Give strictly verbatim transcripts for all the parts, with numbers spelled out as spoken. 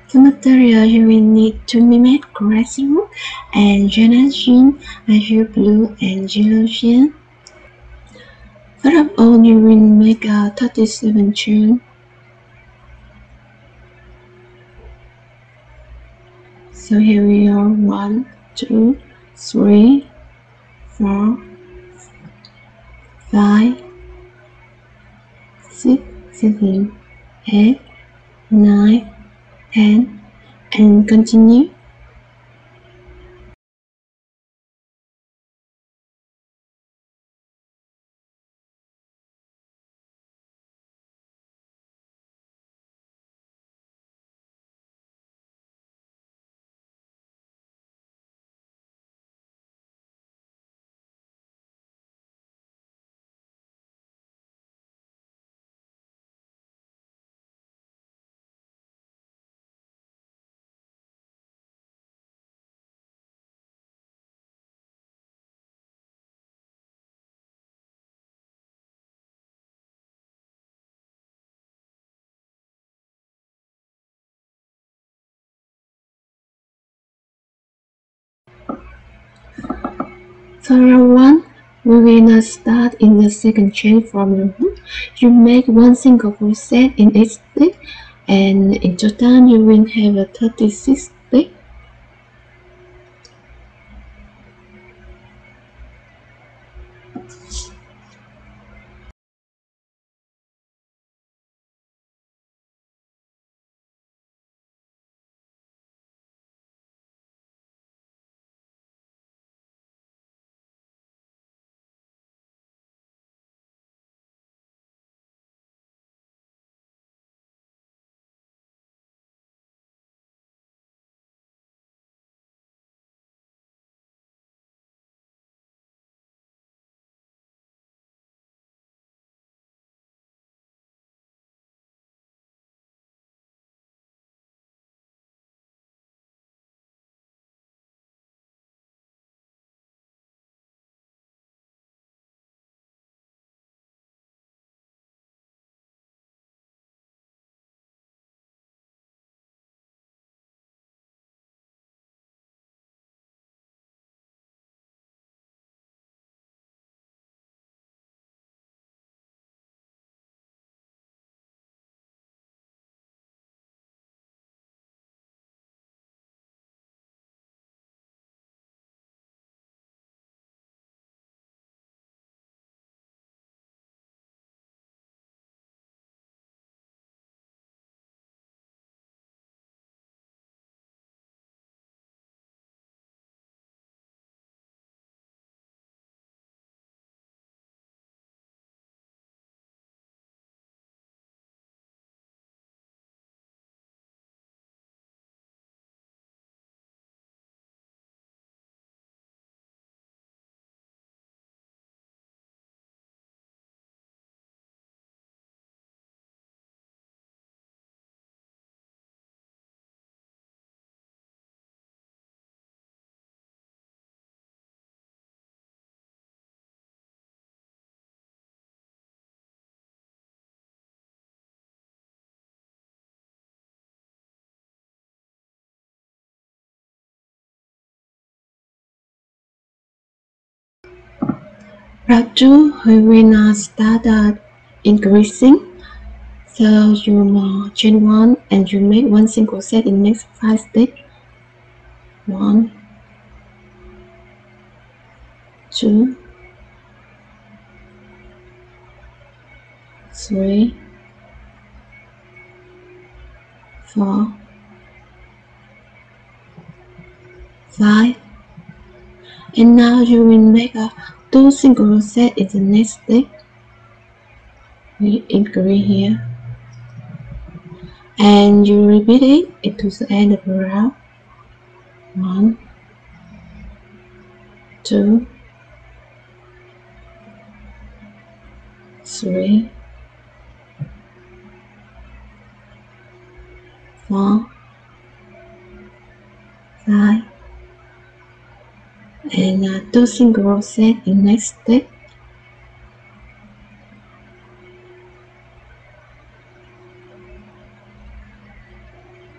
The material you will need to make Crochet hook and Yarnarts Jeans, azure blue and yellow jeans. First of all, you will make a thirty-seven chain. So here we are, one, two, three, four, five, six, seven, eight, nine, ten, and continue. For round one, we will not start in the second chain from the hook. You make one single crochet in each stitch, and in total you will have a thirty-six stitch. Round two, we will now start uh, increasing. So you uh, chain one and you make one single crochet in next five stitches. One, two, three, four, five, and now you will make a two single crochet in the next stitch. We increase here, and you repeat it into the end of the round. One, two, three, four, five, and uh, two single crochet in next stitch.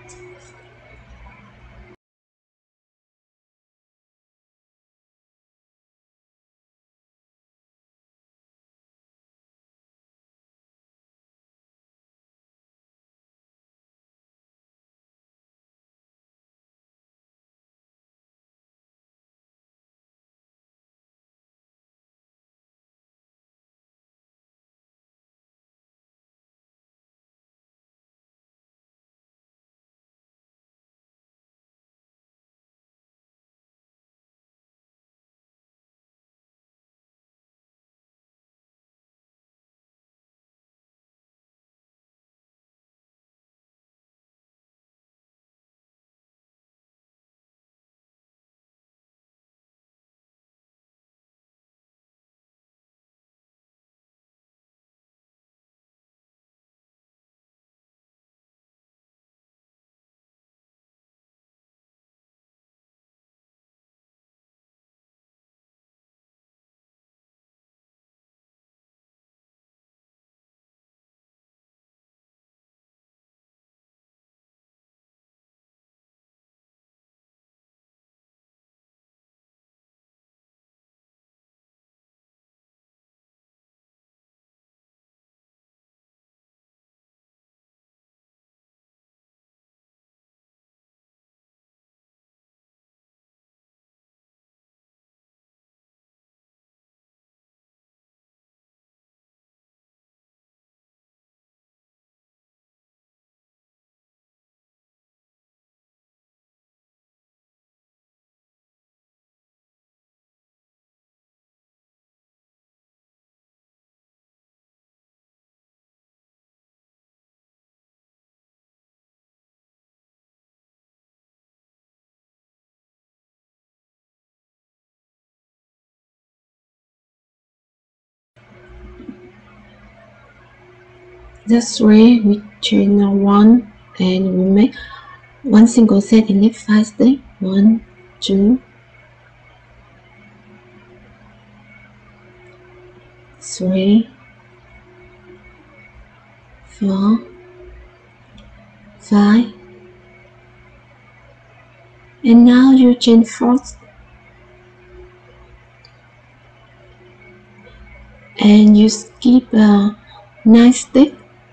That's where we chain one and we make one single set in next five stitch. One, two, three, four, five, and now you chain four and you skip uh, nine stitch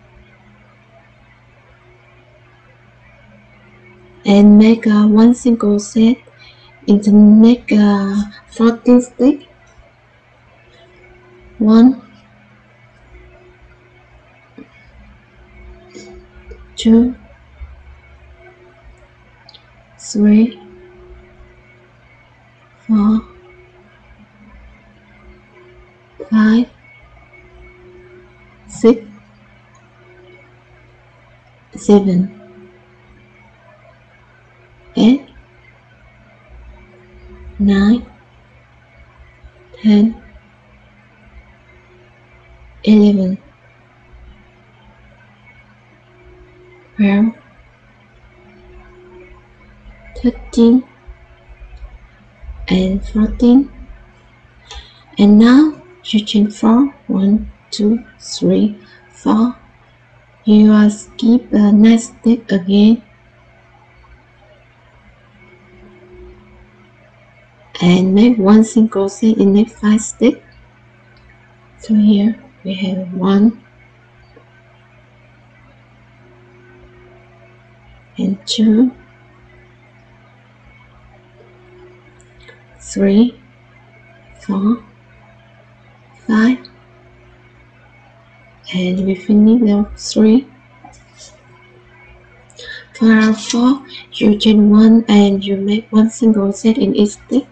and make uh, one single set in the next uh, fourteen stitch. One, two, three, four, five, six, seven, eight, nine, ten, eleven, twelve, thirteen, and fourteen. And now you chain four. One, two, three, four. You are skip the next stitch again and make one single set in next five stitch. So here we have one and two, three, four, five, and we finish the three. For our four, you chain one and you make one single set in each stitch.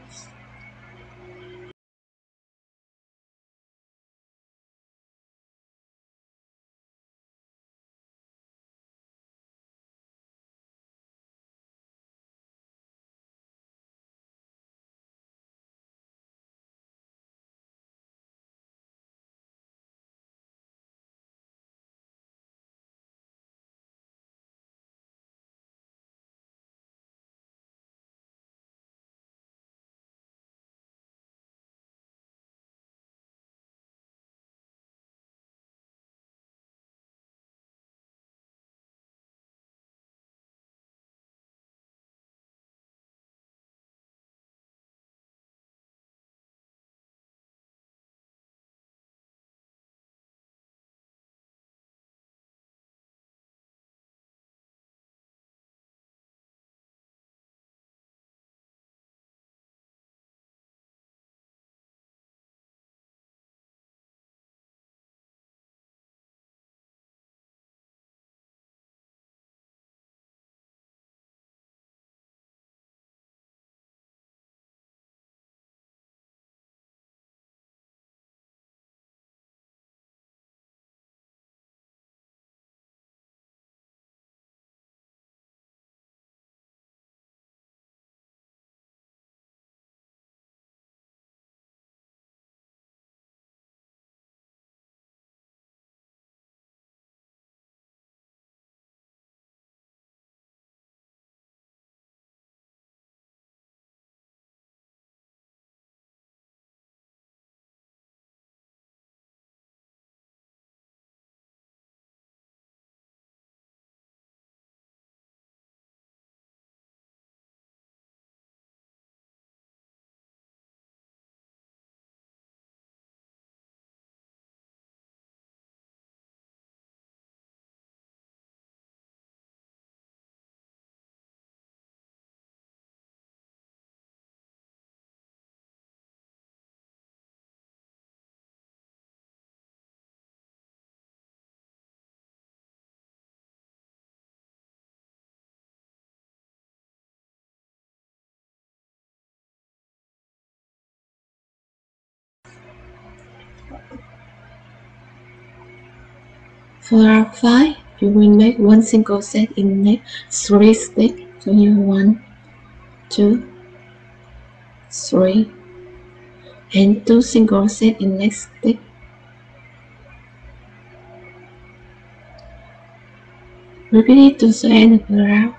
For round five, you will make one single set in next three stitches. So here one, two, three, and two single set in next stitch. Repeat it to the end of the round.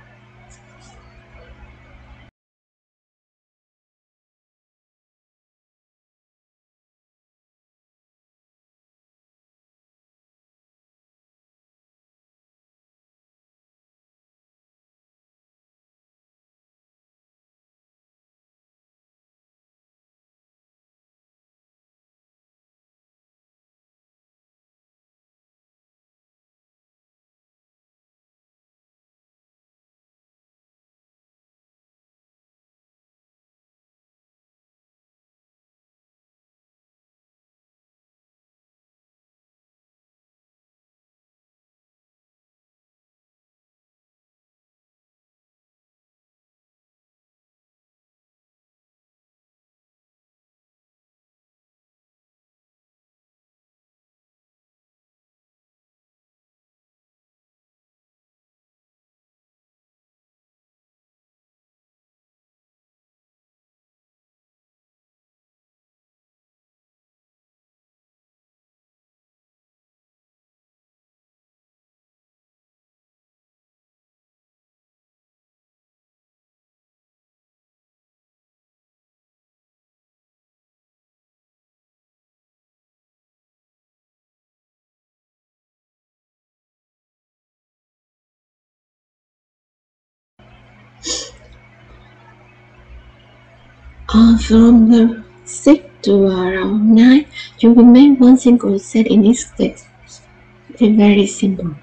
Uh, from the six to around nine, you will make one single set in each stitch. It's very simple.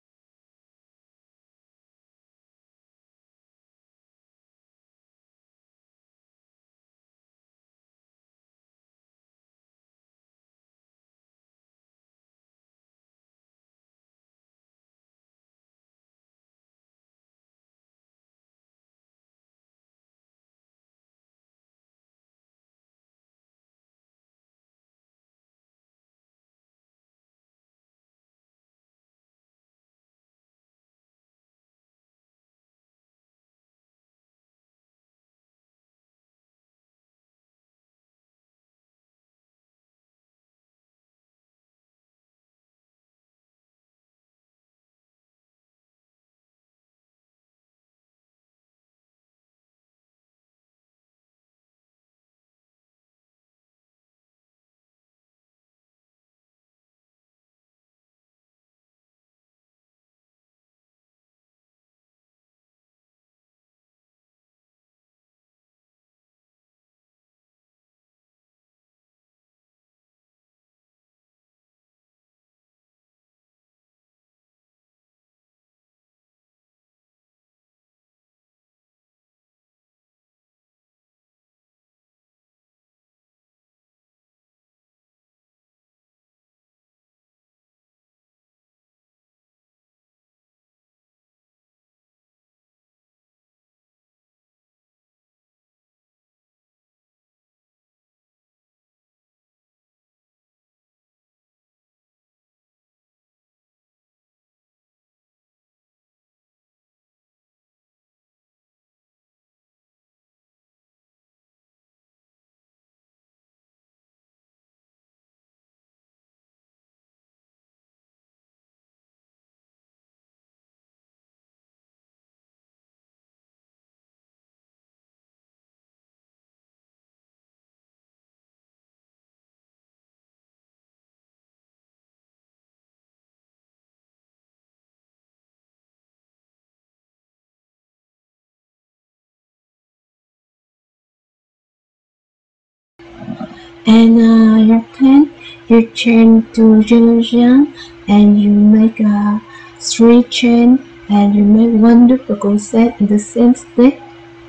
And uh, you can you chain to Georgian and you make a three chain and you make one duplicate set in the same stitch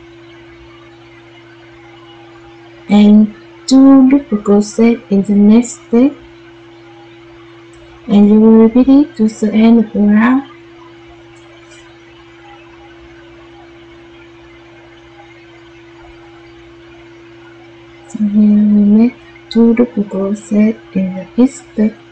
and two duplicate set in the next stitch and you will repeat it to the end of the round. So here we make two duplicate set in the each stitch.